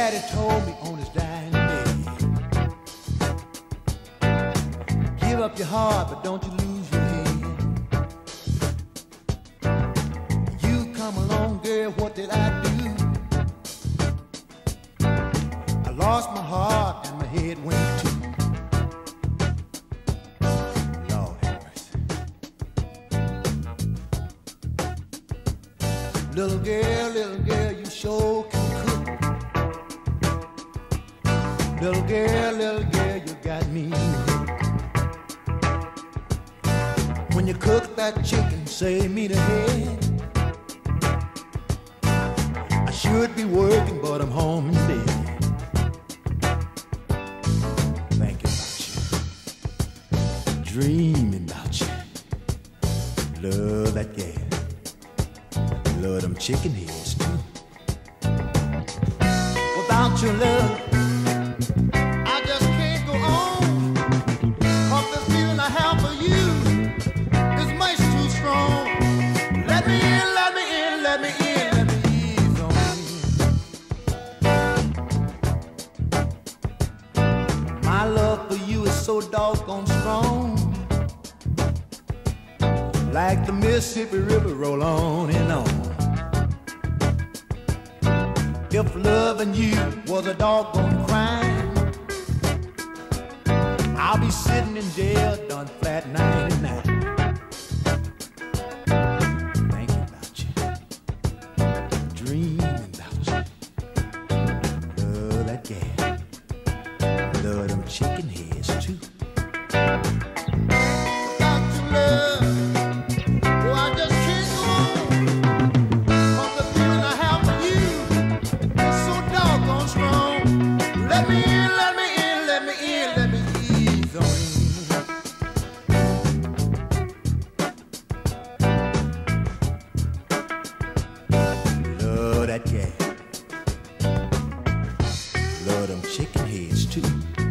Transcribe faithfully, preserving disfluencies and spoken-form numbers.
Daddy told me on his dying bed, give up your heart, but don't you lose your head. You come along, girl, what did I do? I lost my heart and my head went too. Lord have mercy. Little girl, little girl, you sure can cook. Little girl, little girl, you got me hooked. When you cook that chicken, save me the head. I should be working, but I'm home in bed. Thinking about you, dreaming about you. Love that gal, love them chicken heads too. Without your love, I just can't go on. 'Cause this feeling I have for you is much too strong. Let me in, let me in, let me in, let me ease on you. My love for you is so doggone strong, like the Mississippi River roll on and on. If loving you was a doggone crime, I'll be sitting in jail done flat ninety-nine. Thinking about you, dreaming about you. Love that gal, love them chicken heads too. Without your love, oh, I just can't go on. 'Cause the feeling I have for you is so doggone strong. Let me in, let me in, let me in, let me ease on you. Love that gal, love them chicken heads too.